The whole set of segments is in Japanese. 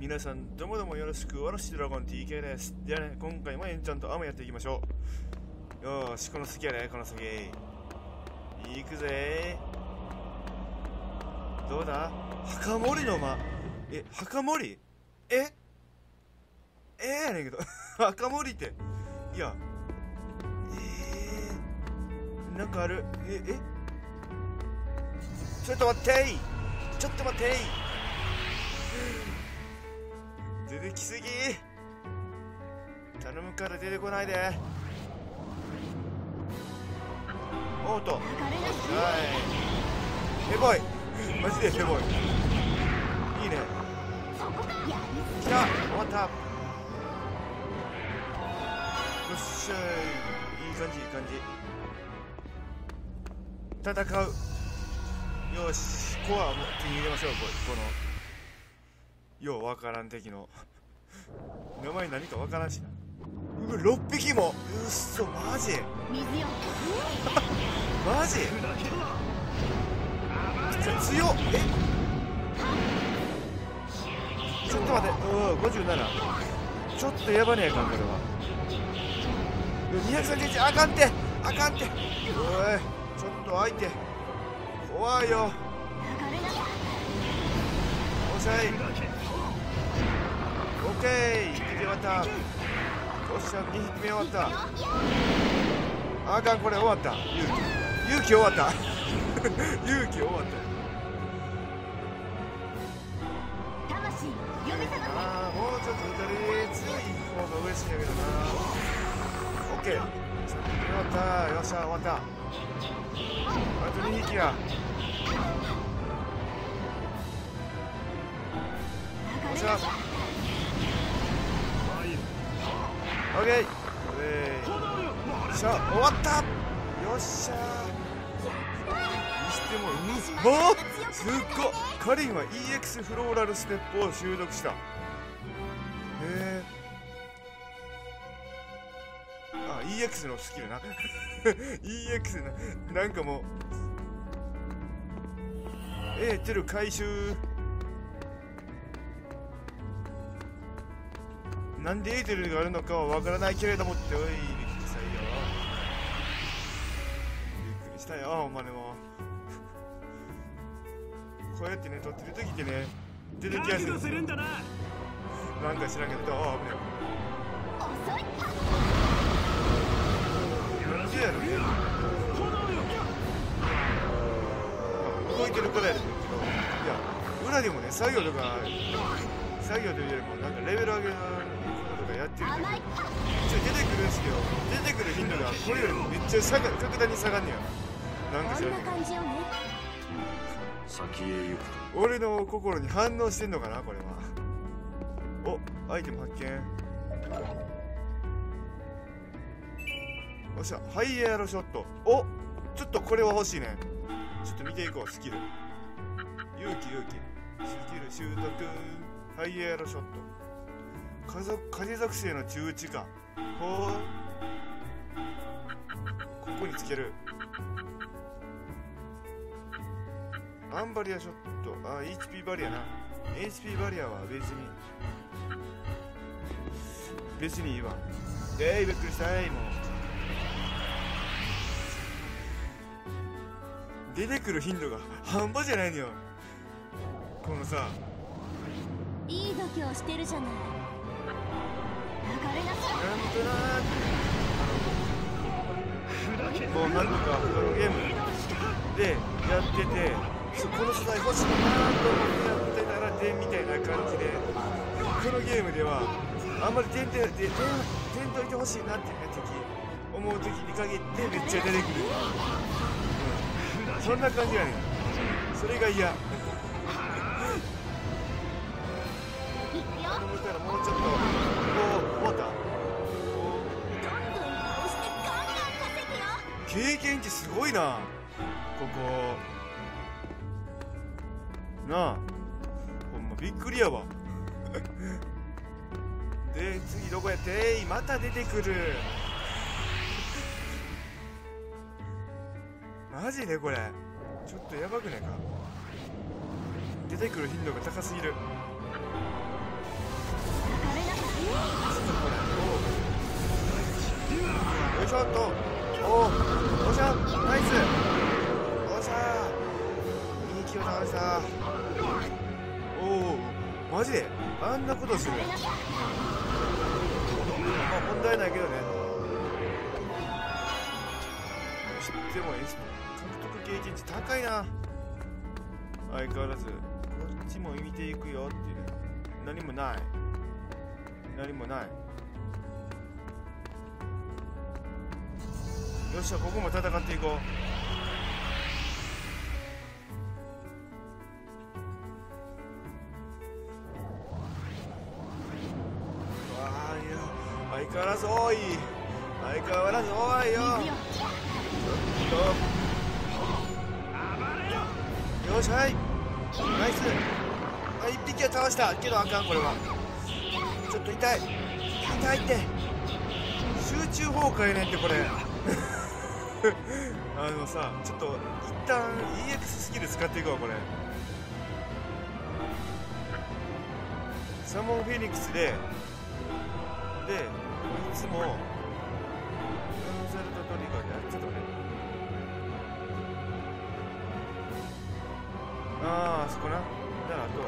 皆さんどうもどうもよろしく。私ドラゴン TK です。じゃあね、今回もエンチャントアームやっていきましょう。よーし、この先やね、この先行くぜー。どうだ、墓守の間。墓守やねんけど墓守って、いやなんかある。ちょっと待ってー、ちょっと待ってー、出てきすぎ、頼むから出てこないで。おっと、はい、ヘボい、マジでヘボい。いいね、来た、終わった。よっしゃい、いい感じいい感じ。戦う。よし、コアも手に入れましょう。このようわからん敵の名前何かわからんしな。6匹も、うっそ、マジマジ強っ。ちょっと待って、57、ちょっとやばねえかん、これは。231、あかんってあかんって、おい、ちょっと相手怖いよ。おしゃい、オッケー、1匹終わった。よっしゃ、2匹目終わった。あかん、これ終わった。勇気終わった勇気終わった。ああ、もうちょっと打たれつい方が嬉しいんやけどな。オッケー、終わった。よっしゃ、終わった。あと2匹や。よっしゃ、オッケー、よっしゃ、終わった。よっしゃにしても、すっごっ、カリンは EX フローラルステップを習得した。あ、EX のスキルなEX なんかもうエーテル回収。なんでエーテルがあるのかはわからないけれどもって、おい、びっくりしたよ。びっくりしたよ、ほんまにもう。こうやってね、撮ってる時ってね、出てきやすいんですよ。なんか知らんけど、ああ、危ない。なんでやろね。動いてるからやるんだけど、いや、裏でもね、作業というよりも、なんかレベル上げのこととかやってる時、出てくるんですけど、出てくる頻度がこれよりもめっちゃ格段に下がんねや。なんか知らんけど、 先へ行く。 俺の心に反応してんのかな、これは。お、アイテム発見。よっしゃ、ハイエアロショット。お、ちょっとこれは欲しいね。ちょっと見ていこう、スキル。勇気。スキル習得。ハイエアロショット。風属性の中知か。ほー。ここにつける。アンバリアショット。あ、HP バリアな。HP バリアは別にいいわ。びっくりしたい。もう出てくる頻度が半端じゃないのよ。このさ、 いい度胸してるじゃない。 なんとなくもうなんとかこのゲームでやってて、この素材欲しいなと思ってやってたらでみたいな感じで、このゲームではあんまり点といてほしいなってね、思う時に限ってめっちゃ出てくる。そんな感じやねん。それが嫌。頼むからもうちょっと。終わった。経験値すごいな、ここなあ。ほんまびっくりやわで、次どこやって。また出てくる。マジでこれちょっとやばくねえか。出てくる頻度が高すぎる。 よいしょっと。おっしゃ、ナイス。おっしゃー、いい気を倒した。おお、マジであんなことする。まあ問題ないけどね。知っても獲得経験値高いな。相変わらずこっちも見ていくよっていう。何もない、何もない。よっしゃ、ここも戦っていこう。相変わらず多い。相変わらず多いよ。よし、はい、ナイス。あ、1匹は倒したけどあかん。これはちょっと痛い。痛いって。集中崩壊ねんってこれさ、ちょっと一旦 EX スキル使っていこう。これサモンフェニックスでいつもコンサルトトリガーでやってたね。あそこな。だからあとは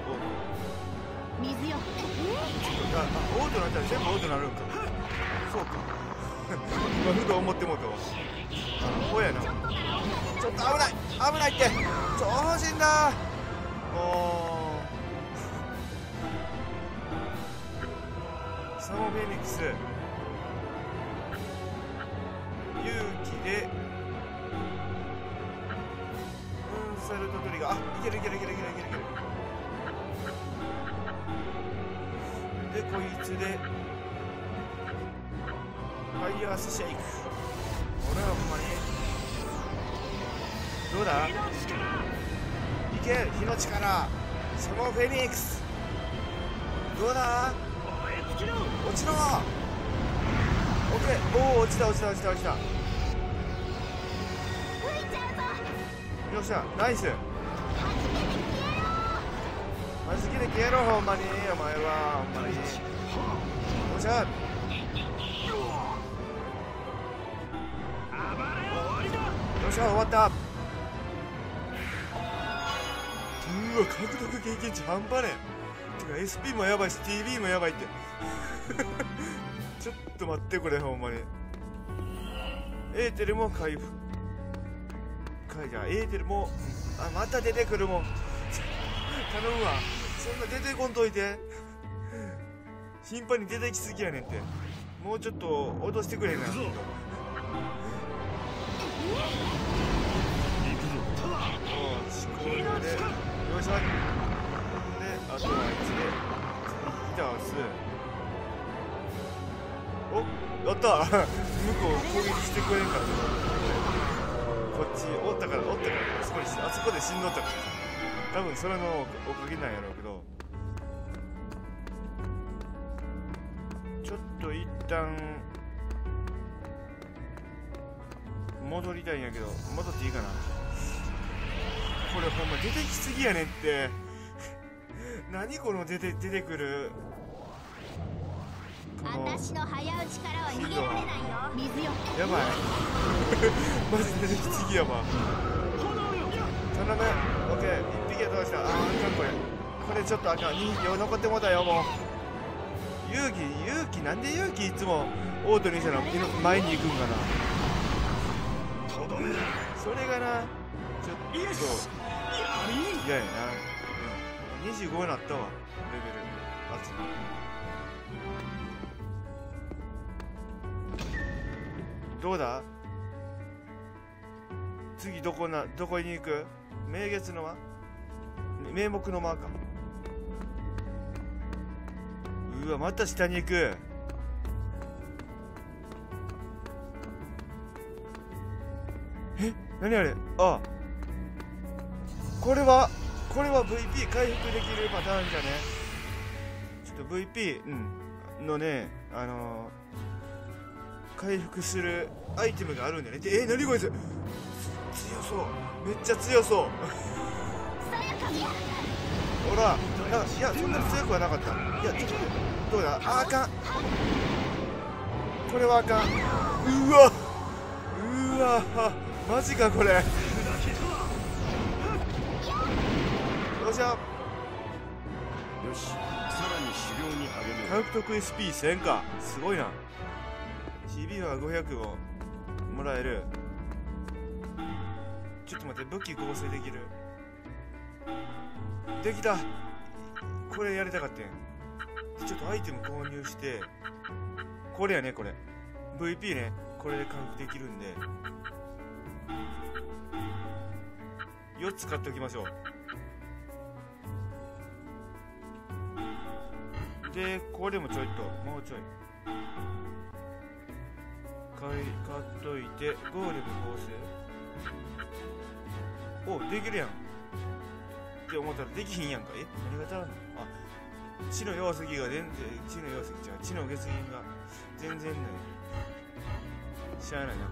水よ。 オートなったら全部オートになるんか。そうか今ふと思ってもうたわ。こうやな。ちょっと危ない危ないって。超人だ。もうサモンフェニックス勇気でコンサルトトリガー。あ、いけるいけるいけるいけるいけるいける。でこいつでファイヤースシェイク。俺はほんまにどうだ。いけ、火の力。サモンフェニックスどうだ。落ちろ。オッケー。おお、落ちた落ちた落ちた落ちた。よっしゃ、ナイス。マジで消えろほんまに。お前はほんまに。よっしゃ。よっしゃ、終わった。うわ、獲得経験値半端ねえ。てか SP もやばいし TV もやばいってちょっと待ってこれほんまに。エーテルも回復じゃあエーテルもまた出てくるもん頼むわ。そんな出てこんといて頻繁に出てきすぎやねんって。もうちょっと脅してくれへんかな。でよいしょ。であとはあいつで倒す。お、やった向こう攻撃してくれんかった。こっちおったからあそこで死んどったから多分それのおかげなんやろうけど、ちょっと一旦戻りたいんやけど、戻っていいかな。これほんま出てきすぎやねんって何この出てくる私の早打ちからは逃げられないよ。水よ。 やばいマジで出てきすぎやわ。頼む。オッケー、1匹は倒した。あかんこれちょっとあかん。2匹残ってもうたよ。もう勇気なんで勇気いつもオートにしたら前に行くんかな。それがなちょっと嫌やな。25になったわレベル。どうだ次どこに行く。名月の間、名目の間か。うわまた下に行く。え、何あれ。あ、これは VP 回復できるパターンじゃね。ちょっと VP のね回復するアイテムがあるんだよね。何こいつ強そう。めっちゃ強そうほらいやそんなに強くはなかった。いやちょっと待って、 どうだ、あかん、これはあかん。うわうわ、マジかこれ。よっしゃ、 よし、さらに修行に励む。 獲得 SP1000 か、すごいな。CB は500をもらえる。ちょっと待って、武器合成できる。できた。これやりたかったん。ちょっとアイテム購入して、これやね、これ VP ね、これで回復できるんで4つ買っておきましょう。でこれもちょいと、もうちょい買っといて、ゴーレム合成、お、できるやんって思ったらできひんやんか。何が足らんの。あ、地の容積が全然、地の容積じゃん、地の月銀が全然ない。しゃあないな、こ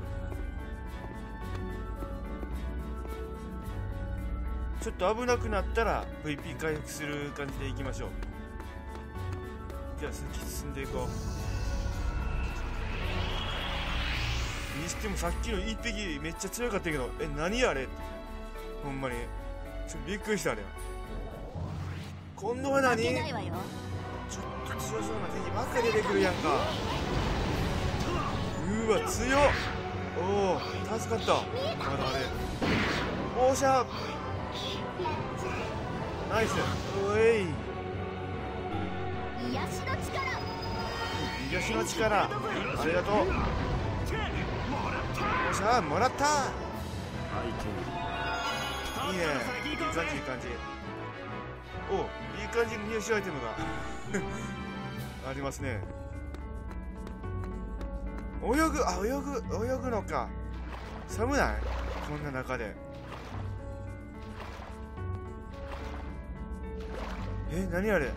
れ。ちょっと危なくなったら VP 回復する感じでいきましょう。じゃあ先進んでいこう。にしてもさっきの一匹めっちゃ強かったけど、何あれって、ほんまにちょっとびっくりした。あれ今度は何、ちょっと強そうな敵ばっか出てくるやんか。うわ強っ。おお助かった。まだあれ、おーしゃ、ナイス。おい、 癒しの力、 癒しの力、ありがとう。おーしゃ、もらった。 相手にいいね、いい感じ、いい感じ。お、いい感じに入手アイテムがありますね。泳ぐのか。寒ない？こんな中で。何あれ。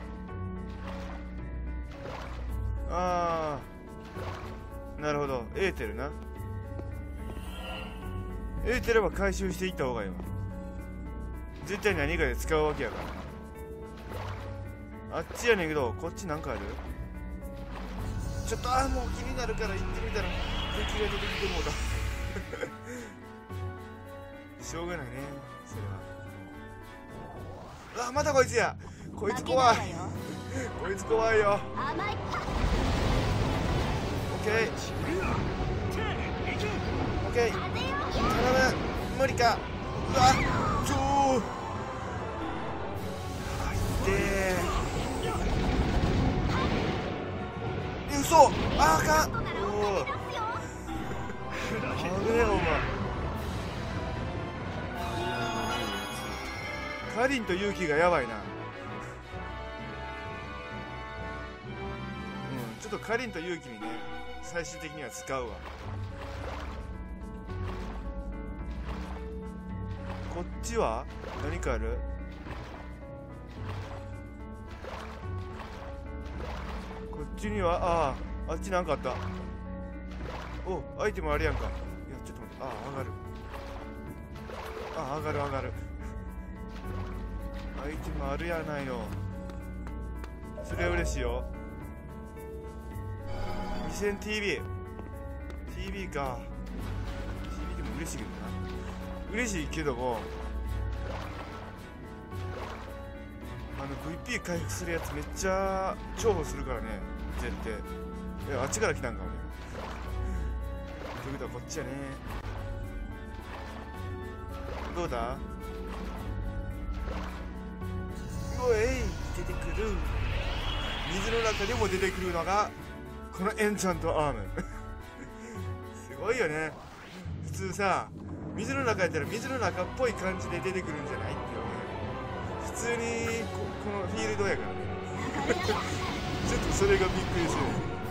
あー、なるほど、エーテルな。エーテルは回収していった方がいいわ。絶対何かで使うわけやから。あっちやねんけど、こっちなんかある？ちょっともう気になるから行ってみたら敵が出てきてもうたしょうがないね、それは。またこいつや。こいつ怖いこいつ怖いよ。 甘い。 オッケーオッケー、頼む、無理か。うわっ、ちょーで嘘、あかん。おお危ねえ、お前。カリンとユウキがやばいな。ちょっとカリンとユウキにね、最終的には使うわ。こっちは何かある？こっちには、あっちなんかあった。お、アイテムあるやんか。いや、ちょっと待って、上がる。アイテムあるやないの。それは嬉しいよ。2000TB か。 TB でも嬉しいけどな。嬉しいけども、VP 回復するやつめっちゃ重宝するからね、絶対。あっちから来たんか、俺。ということはこっちやね。どうだ？おい、出てくる。水の中でも出てくるのがこのエンチャントアームすごいよね。普通さ、水の中やったら水の中っぽい感じで出てくるんじゃないっていうね。普通にこのフィールドやからねちょっとそれがびっくりする。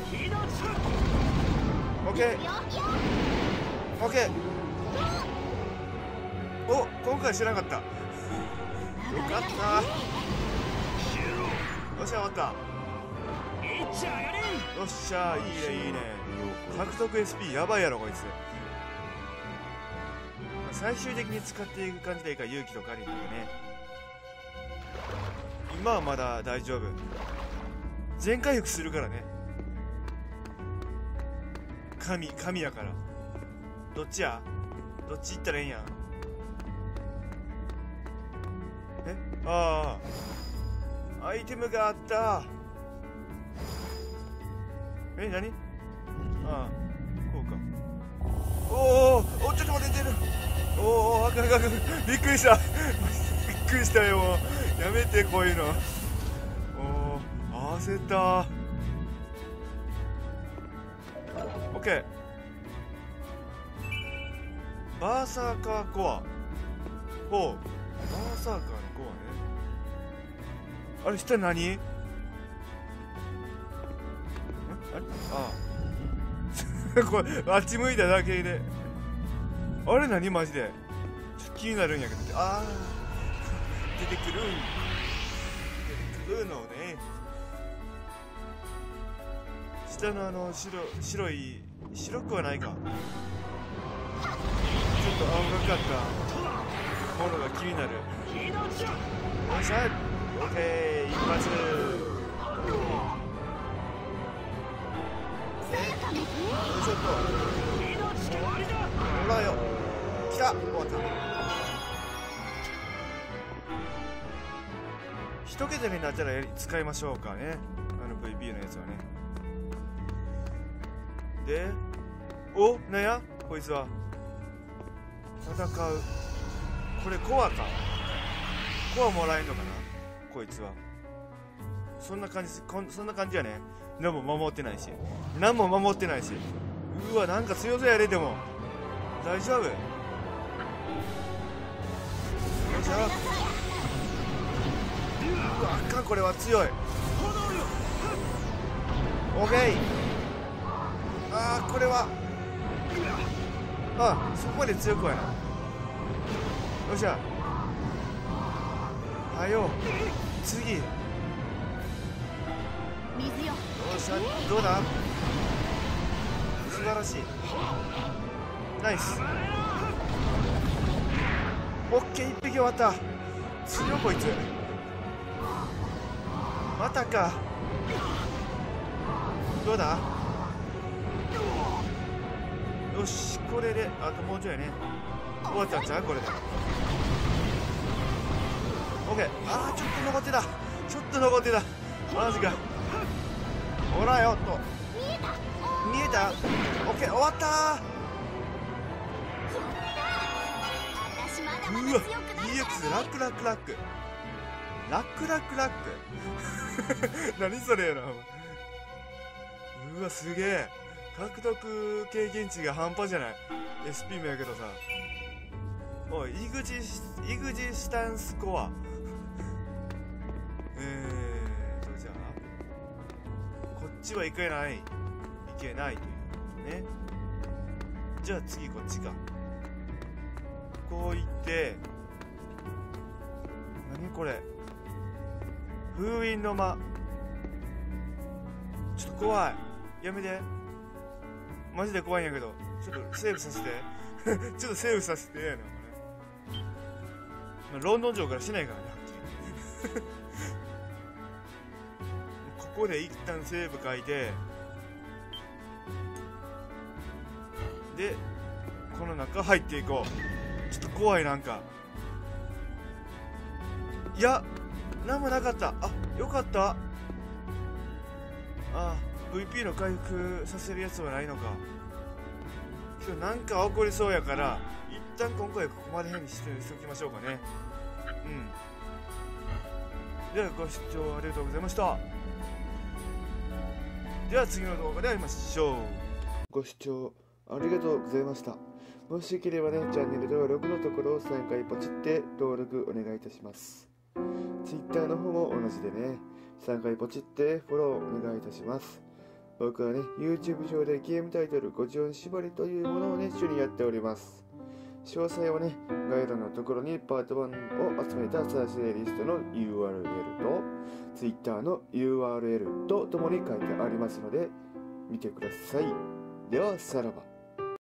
オッケーオッケー。お、今回知らなかった。よかった。よっしゃ、終わった。よっしゃ、いいねいいね。獲得 SP やばいやろこいつ。最終的に使っていく感じでいいか、勇気とカリンだけね。今はまだ大丈夫。 全回復するからね。神やから。どっちや？どっち行ったらいいんや？ああ、アイテムがあった。何？ああ、こうか。お、ちょっと待って、出る。あかん。びっくりした。びっくりしたよ。やめて、こういうの。焦った。オッケー。バーサーカーコア。バーサーカーのコアね。あれ、下何？これあっち向いただけで。あれ何マジでちょっと気になるんやけど。出てくるのね。下の白くはないか。ちょっと青がかったものが気になる。よっしゃ、オッケー、一発。ちょっとほらよ、来た。終わった。一桁になったら使いましょうかね、VP のやつはね。で、なんやこいつは。戦う。これコアか。コアもらえんのかなこいつは。そんな感じやね。何も守ってないし。うわ、なんか強そうやで。でも大丈夫。よいしょ。うわ、あかん、これは強い。オッケー。これはそこまで強くはない。よっしゃ、はよ次。よっしゃ、どうだ。素晴らしい。ナイス。オッケー、一匹終わった。強いこいつ。またか。どうだ。よし、これであともうちょいね。終わったんちゃうこれで。オッケー。ちょっと残ってた。マジか。ほらよっと。見えた。オッケー、終わったー。うわ、EX ラック。何それやな。うわ、すげえ。獲得経験値が半端じゃない。 SP もやけどさ。おい、イグジスタンスコア。じゃあこっちはいけないということね。じゃあ次こっちか。こういって、何これ、封印の間。ちょっと怖い。やめて。マジで怖いんやけど。ちょっとセーブさせて。ちょっとセーブさせてやな、これ。ロンドン城からしないからね、はっきり。ここで一旦セーブ書いて、でこの中入っていこう。ちょっと怖い。なんか、いや、なんもなかった。よかった。VP の回復させるやつはないのか。今日なんか起こりそうやから、一旦今回はここまでにしておきましょうかね。ではご視聴ありがとうございました。では次の動画で会いましょう。ご視聴ありがとうございました。もしよければね、チャンネル登録のところを3回ポチって登録お願いいたします。Twitter の方も同じでね、3回ポチってフォローお願いいたします。僕はね、YouTube 上でゲームタイトル50音縛りというものをね、主にやっております。詳細はね、概要欄のところにパート1を集めた再生リストの URL と Twitter の URL とともに書いてありますので見てください。ではさらば。